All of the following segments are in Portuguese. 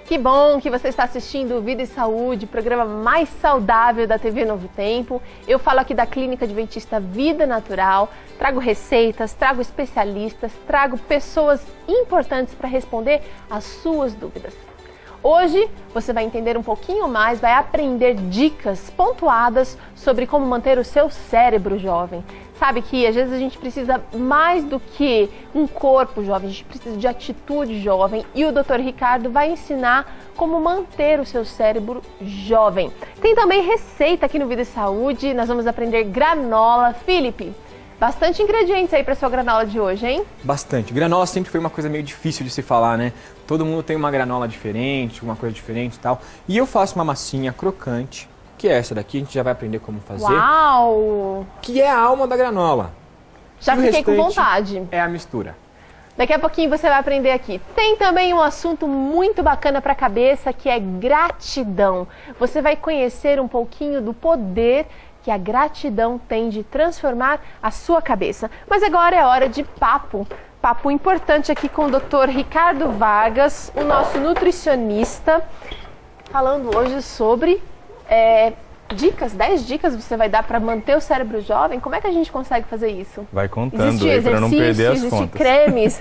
Que bom que você está assistindo o Vida e Saúde, programa mais saudável da TV Novo Tempo. Eu falo aqui da Clínica Adventista Vida Natural, trago receitas, trago especialistas, trago pessoas importantes para responder as suas dúvidas. Hoje você vai entender um pouquinho mais, vai aprender dicas pontuadas sobre como manter o seu cérebro jovem. Sabe que às vezes a gente precisa mais do que um corpo jovem, a gente precisa de atitude jovem e o Dr. Ricardo vai ensinar como manter o seu cérebro jovem. Tem também receita aqui no Vida e Saúde, nós vamos aprender granola. Felipe, bastante ingredientes aí para sua granola de hoje, hein? Bastante. Granola sempre foi uma coisa meio difícil de se falar, né? Todo mundo tem uma granola diferente, uma coisa diferente e tal. E eu faço uma massinha crocante, que é essa daqui, a gente já vai aprender como fazer. Uau! Que é a alma da granola. Já fiquei com vontade. É a mistura. Daqui a pouquinho você vai aprender aqui. Tem também um assunto muito bacana para a cabeça, que é gratidão. Você vai conhecer um pouquinho do poder que a gratidão tem de transformar a sua cabeça. Mas agora é hora de papo. Papo importante aqui com o Dr. Ricardo Vargas, o nosso nutricionista, falando hoje sobre dicas, 10 dicas você vai dar para manter o cérebro jovem. Como é que a gente consegue fazer isso? Vai contando aí para não perder as contas. Cremes.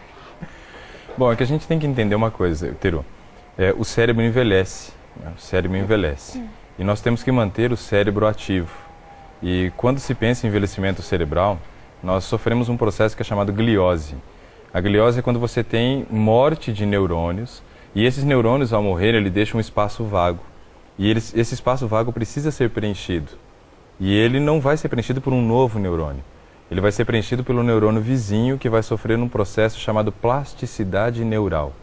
Bom, é que a gente tem que entender uma coisa, Teru. O cérebro envelhece, né? O cérebro envelhece. E nós temos que manter o cérebro ativo. E quando se pensa em envelhecimento cerebral, nós sofremos um processo que é chamado gliose. A gliose é quando você tem morte de neurônios e esses neurônios, ao morrer, ele deixa um espaço vago. E esse espaço vago precisa ser preenchido. E ele não vai ser preenchido por um novo neurônio. Ele vai ser preenchido pelo neurônio vizinho, que vai sofrer um processo chamado plasticidade neural,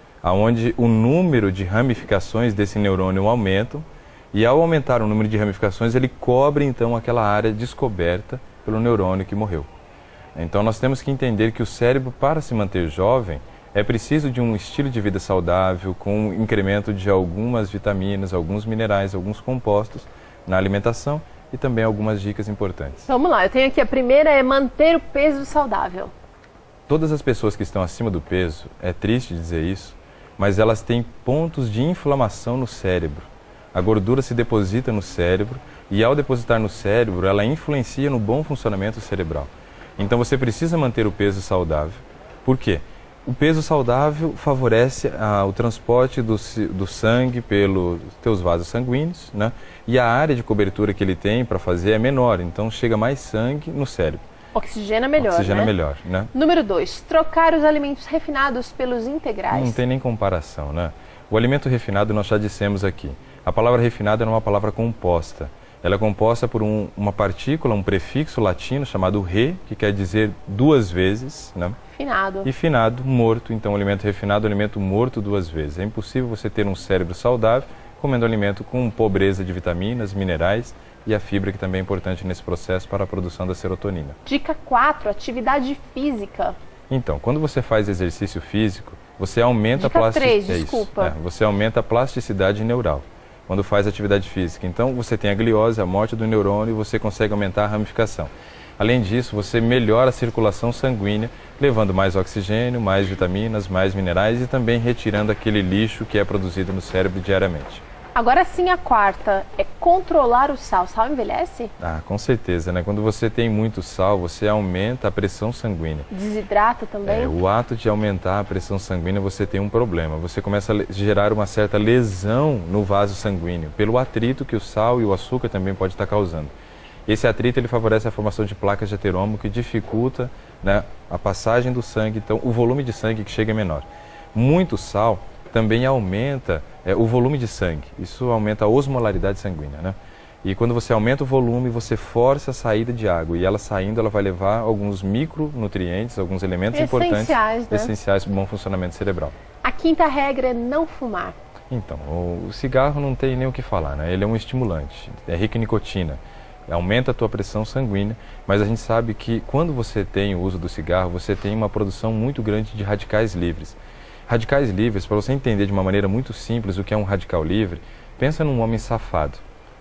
onde o número de ramificações desse neurônio aumenta. E ao aumentar o número de ramificações, ele cobre então aquela área descoberta pelo neurônio que morreu. Então nós temos que entender que o cérebro, para se manter jovem, é preciso de um estilo de vida saudável, com incremento de algumas vitaminas, alguns minerais, alguns compostos na alimentação e também algumas dicas importantes. Vamos lá, eu tenho aqui a primeira, é manter o peso saudável. Todas as pessoas que estão acima do peso, é triste dizer isso, mas elas têm pontos de inflamação no cérebro. A gordura se deposita no cérebro e ao depositar no cérebro, ela influencia no bom funcionamento cerebral. Então você precisa manter o peso saudável. Por quê? O peso saudável favorece o transporte do sangue pelos teus vasos sanguíneos, né? E a área de cobertura que ele tem para fazer é menor, então chega mais sangue no cérebro. Oxigena melhor, Oxigena né? melhor, né? Número 2, trocar os alimentos refinados pelos integrais. Não tem nem comparação, né? O alimento refinado nós já dissemos aqui. A palavra refinado é uma palavra composta. Ela é composta por uma partícula, um prefixo latino chamado re, que quer dizer duas vezes, né? Finado. E finado, morto. Então, o alimento refinado é um alimento morto duas vezes. É impossível você ter um cérebro saudável comendo alimento com pobreza de vitaminas, minerais e a fibra, que também é importante nesse processo para a produção da serotonina. Dica 4, atividade física. Então, quando você faz exercício físico, você aumenta Dica a plasticidade. 3, desculpa. Você aumenta a plasticidade neural quando faz atividade física. Então, você tem a gliose, a morte do neurônio, e você consegue aumentar a ramificação. Além disso, você melhora a circulação sanguínea, levando mais oxigênio, mais vitaminas, mais minerais e também retirando aquele lixo que é produzido no cérebro diariamente. Agora sim, a quarta é controlar o sal. Sal envelhece? Com certeza, né? Quando você tem muito sal, você aumenta a pressão sanguínea. Desidrata também? O ato de aumentar a pressão sanguínea, você tem um problema. Você começa a gerar uma certa lesão no vaso sanguíneo, pelo atrito que o sal e o açúcar também pode estar causando. Esse atrito ele favorece a formação de placas de aterômio, que dificulta, né, a passagem do sangue, então o volume de sangue que chega é menor. Muito sal também aumenta o volume de sangue, isso aumenta a osmolaridade sanguínea, né? E quando você aumenta o volume, você força a saída de água, e ela saindo, ela vai levar alguns micronutrientes, alguns elementos importantes, essenciais para o bom funcionamento cerebral. A quinta regra é não fumar. Então, o cigarro não tem nem o que falar, né? Ele é um estimulante, é rico em nicotina. Aumenta a tua pressão sanguínea, mas a gente sabe que quando você tem o uso do cigarro, você tem uma produção muito grande de radicais livres. Radicais livres, para você entender de uma maneira muito simples o que é um radical livre, pensa num homem safado.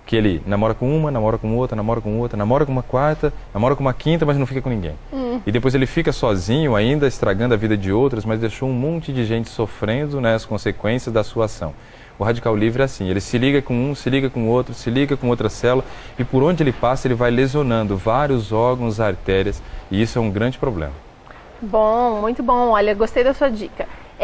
que ele namora com uma, namora com outra, namora com outra, namora com uma quarta, namora com uma quinta, mas não fica com ninguém. E depois ele fica sozinho ainda, estragando a vida de outras, mas deixou um monte de gente sofrendo, né, as consequências da sua ação. O radical livre é assim, ele se liga com um, se liga com outro, se liga com outra célula, e por onde ele passa ele vai lesionando vários órgãos, artérias, e isso é um grande problema. Bom, muito bom. Olha, gostei da sua dica.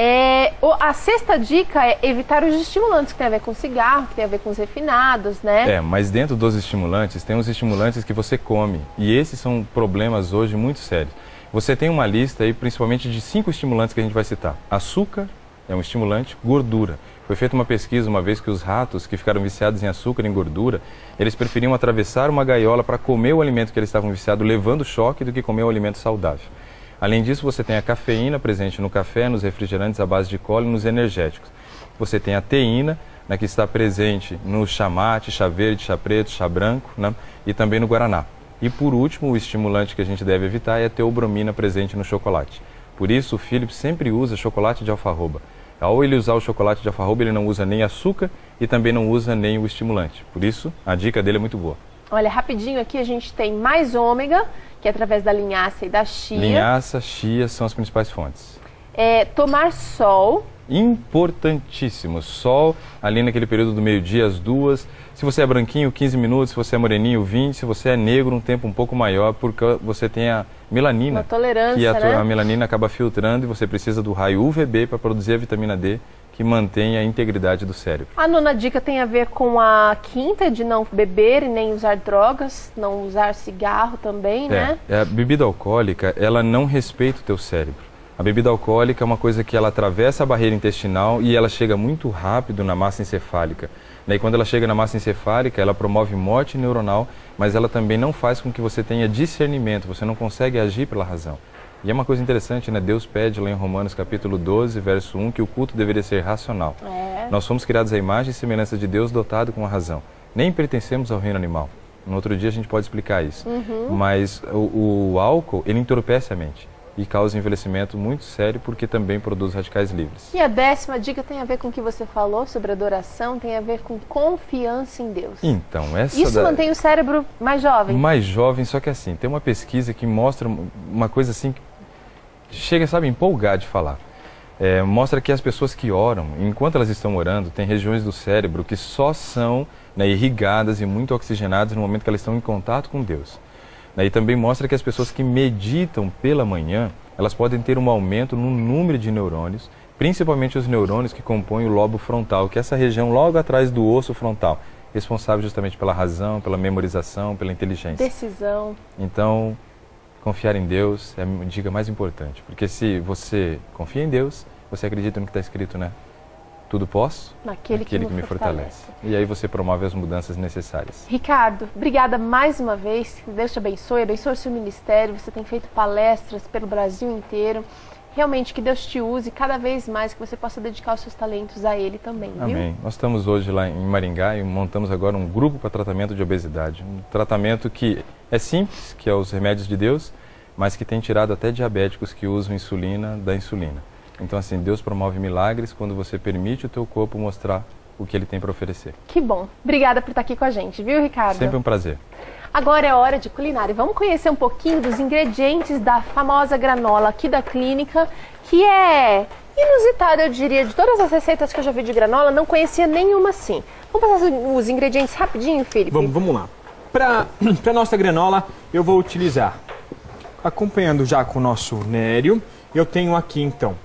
A sexta dica é evitar os estimulantes, que tem a ver com cigarro, que tem a ver com os refinados, né? Mas dentro dos estimulantes, tem os estimulantes que você come. E esses são problemas hoje muito sérios. Você tem uma lista aí, principalmente de 5 estimulantes que a gente vai citar. Açúcar é um estimulante, gordura. Foi feita uma pesquisa uma vez que os ratos que ficaram viciados em açúcar e em gordura, eles preferiam atravessar uma gaiola para comer o alimento que eles estavam viciados, levando choque, do que comer um alimento saudável. Além disso, você tem a cafeína presente no café, nos refrigerantes à base de cola e nos energéticos. Você tem a teína, né, que está presente no chá mate, chá verde, chá preto, chá branco, né, e também no guaraná. E por último, o estimulante que a gente deve evitar é a teobromina presente no chocolate. Por isso, o Felipe sempre usa chocolate de alfarroba. Ao ele usar o chocolate de alfarroba, ele não usa nem açúcar e também não usa nem o estimulante. Por isso, a dica dele é muito boa. Olha, rapidinho aqui a gente tem mais ômega, que é através da linhaça e da chia. Linhaça, chia são as principais fontes. Tomar sol. Importantíssimo. Sol, ali naquele período do meio-dia, às 2. Se você é branquinho, 15 minutos. Se você é moreninho, 20. Se você é negro, um tempo um pouco maior, porque você tem a melanina. Uma tolerância, que a melanina acaba filtrando e você precisa do raio UVB para produzir a vitamina D, que mantém a integridade do cérebro. A nona dica tem a ver com a quinta, de não beber e nem usar drogas, não usar cigarro também, né? A bebida alcoólica, ela não respeita o teu cérebro. A bebida alcoólica é uma coisa que ela atravessa a barreira intestinal e ela chega muito rápido na massa encefálica. E quando ela chega na massa encefálica, ela promove morte neuronal, mas ela também não faz com que você tenha discernimento, você não consegue agir pela razão. E é uma coisa interessante, né? Deus pede lá em Romanos capítulo 12, verso 1, que o culto deveria ser racional. Nós fomos criados à imagem e semelhança de Deus, dotado com a razão. Nem pertencemos ao reino animal. No outro dia a gente pode explicar isso. Mas o álcool, ele entorpece a mente e causa envelhecimento muito sério, porque também produz radicais livres. E a 10ª dica tem a ver com o que você falou sobre adoração, tem a ver com confiança em Deus. Então, isso mantém o cérebro mais jovem. Mais jovem, só que assim, tem uma pesquisa que mostra uma coisa assim, que chega, sabe, a empolgar de falar. Mostra que as pessoas que oram, enquanto elas estão orando, tem regiões do cérebro que só são, né, irrigadas e muito oxigenadas no momento que elas estão em contato com Deus. E também mostra que as pessoas que meditam pela manhã, elas podem ter um aumento no número de neurônios, principalmente os neurônios que compõem o lobo frontal, que é essa região logo atrás do osso frontal, responsável justamente pela razão, pela memorização, pela inteligência. Decisão. Então, confiar em Deus é a dica mais importante, porque se você confia em Deus, você acredita no que está escrito, né? Tudo posso naquele que me fortalece. E aí você promove as mudanças necessárias. Ricardo, obrigada mais uma vez. Deus te abençoe o seu ministério. Você tem feito palestras pelo Brasil inteiro. Realmente que Deus te use cada vez mais, que você possa dedicar os seus talentos a Ele também, viu? Amém. Nós estamos hoje lá em Maringá e montamos agora um grupo para tratamento de obesidade. Um tratamento que é simples, que é os remédios de Deus, mas que tem tirado até diabéticos que usam insulina da insulina. Então, assim, Deus promove milagres quando você permite o teu corpo mostrar o que ele tem para oferecer. Que bom. Obrigada por estar aqui com a gente, viu, Ricardo? Sempre um prazer. Agora é hora de culinária. Vamos conhecer um pouquinho dos ingredientes da famosa granola aqui da clínica, que é inusitada, eu diria. De todas as receitas que eu já vi de granola, não conhecia nenhuma assim. Vamos passar os ingredientes rapidinho, Felipe? Vamos lá. Para a nossa granola, eu vou utilizar, acompanhando já com o nosso nério, eu tenho aqui, então,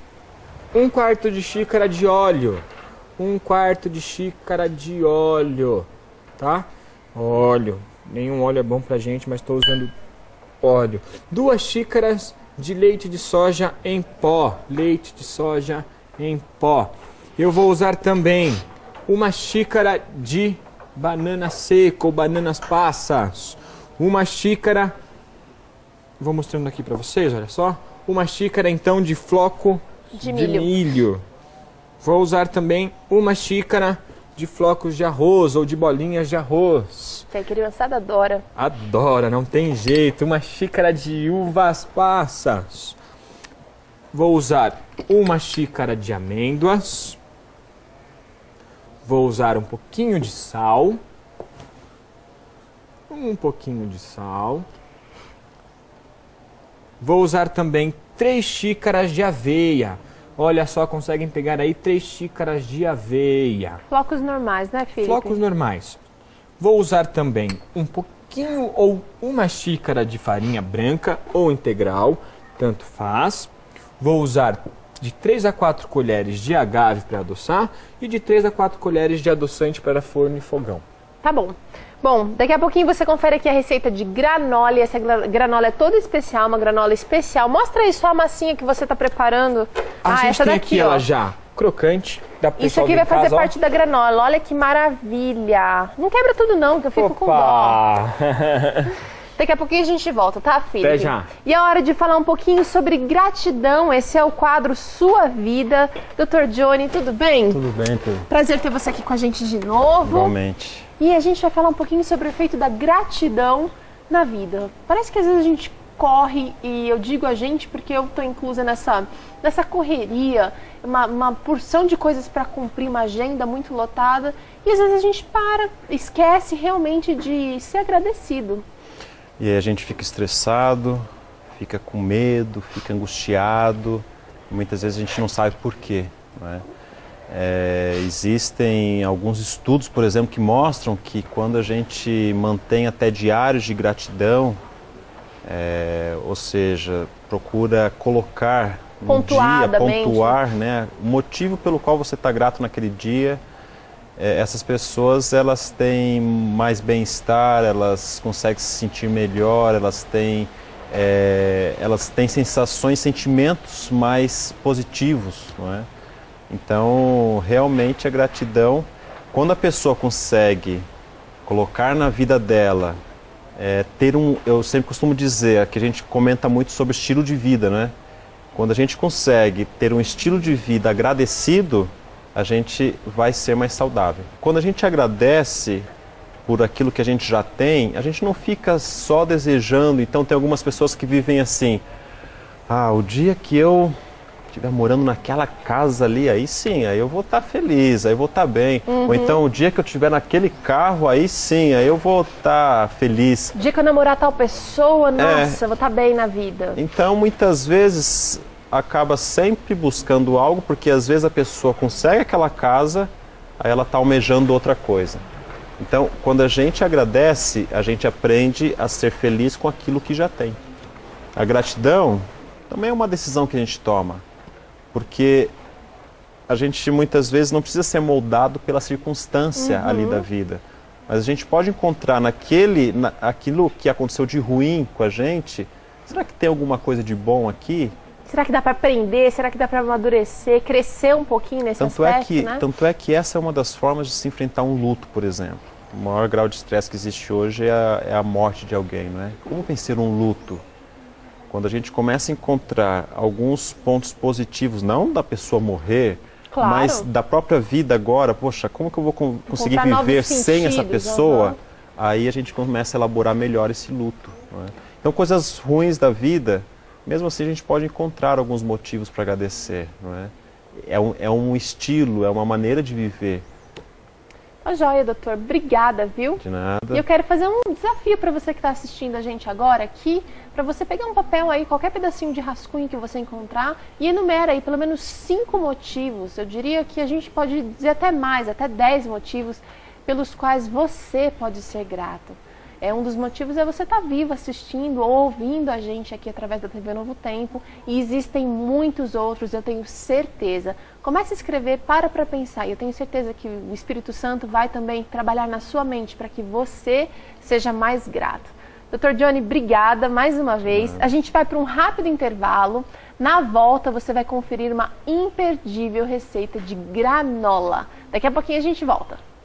1/4 de xícara de óleo. 1/4 de xícara de óleo, tá? Óleo. Nenhum óleo é bom pra gente, mas estou usando óleo. 2 xícaras de leite de soja em pó. Leite de soja em pó. Eu vou usar também 1 xícara de banana seca ou bananas passas. 1 xícara... Vou mostrando aqui pra vocês, olha só. 1 xícara, então, de floco de milho. Vou usar também 1 xícara de flocos de arroz ou de bolinhas de arroz. Que a criançada adora. Adora, não tem jeito. 1 xícara de uvas passas. Vou usar 1 xícara de amêndoas. Vou usar um pouquinho de sal. um pouquinho de sal. Vou usar também 3 xícaras de aveia. Olha só, conseguem pegar aí 3 xícaras de aveia. Flocos normais, né, Felipe? Flocos normais. Vou usar também um pouquinho ou uma xícara de farinha branca ou integral, tanto faz. Vou usar de 3 a 4 colheres de agave para adoçar e de 3 a 4 colheres de adoçante para forno e fogão. Tá bom. Bom, daqui a pouquinho você confere aqui a receita de granola. E essa granola é toda especial, uma granola especial. Mostra aí só a massinha que você está preparando. A gente essa tem daqui, aqui ó. ela já crocante. Dá pro Isso aqui vai fazer parte da granola. Olha que maravilha. Não quebra tudo não, que eu fico com dó. Daqui a pouquinho a gente volta, tá, Felipe? Até já. E é hora de falar um pouquinho sobre gratidão. Esse é o quadro Sua Vida. Dr. Johnny, tudo bem? Tudo bem, tudo. Prazer ter você aqui com a gente de novo. Igualmente. E a gente vai falar um pouquinho sobre o efeito da gratidão na vida. Parece que às vezes a gente corre, e eu digo a gente porque eu estou inclusa nessa correria, uma porção de coisas para cumprir, uma agenda muito lotada, e às vezes a gente esquece realmente de ser agradecido. E aí a gente fica estressado, fica com medo, fica angustiado, muitas vezes a gente não sabe por quê, não é? Existem alguns estudos, por exemplo, que mostram que quando a gente mantém até diários de gratidão, ou seja, procura colocar no dia, pontuar, né, o motivo pelo qual você está grato naquele dia, essas pessoas elas têm mais bem-estar, elas conseguem se sentir melhor, elas têm sensações, sentimentos mais positivos, não é? Então, realmente a gratidão, quando a pessoa consegue colocar na vida dela, eu sempre costumo dizer, que a gente comenta muito sobre estilo de vida, né? Quando a gente consegue ter um estilo de vida agradecido, a gente vai ser mais saudável. Quando a gente agradece por aquilo que a gente já tem, a gente não fica só desejando. Então tem algumas pessoas que vivem assim, o dia que eu estiver morando naquela casa ali, aí sim, aí eu vou estar feliz, aí eu vou estar bem. Ou então o dia que eu estiver naquele carro, aí sim, aí eu vou estar feliz. O dia que eu namorar tal pessoa, nossa, eu vou estar bem na vida. Então muitas vezes acaba sempre buscando algo, porque às vezes a pessoa consegue aquela casa, aí ela está almejando outra coisa. Então, quando a gente agradece, a gente aprende a ser feliz com aquilo que já tem. A gratidão também é uma decisão que a gente toma, porque a gente muitas vezes não precisa ser moldado pela circunstância ali da vida, mas a gente pode encontrar aquilo que aconteceu de ruim com a gente, será que tem alguma coisa de bom aqui? Será que dá para aprender? Será que dá para amadurecer, crescer um pouquinho nesse aspecto, né? Tanto é que essa é uma das formas de se enfrentar um luto, por exemplo. O maior grau de estresse que existe hoje é a morte de alguém, não é? Como vencer um luto? Quando a gente começa a encontrar alguns pontos positivos, não da pessoa morrer, claro, mas da própria vida agora, poxa, como que eu vou conseguir viver sem essa pessoa? Aí a gente começa a elaborar melhor esse luto, não é? Então, coisas ruins da vida, mesmo assim a gente pode encontrar alguns motivos para agradecer, não é? É um estilo, é uma maneira de viver. Tá joia, doutor. Obrigada, viu? De nada. E eu quero fazer um desafio para você que está assistindo a gente agora aqui, para você pegar um papel aí, qualquer pedacinho de rascunho que você encontrar, e enumera aí pelo menos 5 motivos. Eu diria que a gente pode dizer até mais, até 10 motivos pelos quais você pode ser grato. Um dos motivos é você estar vivo, assistindo ou ouvindo a gente aqui através da TV Novo Tempo. E existem muitos outros, eu tenho certeza. Comece a escrever, para pensar. E eu tenho certeza que o Espírito Santo vai também trabalhar na sua mente para que você seja mais grato. Dr. Johnny, obrigada mais uma vez. A gente vai para um rápido intervalo. Na volta você vai conferir uma imperdível receita de granola. Daqui a pouquinho a gente volta.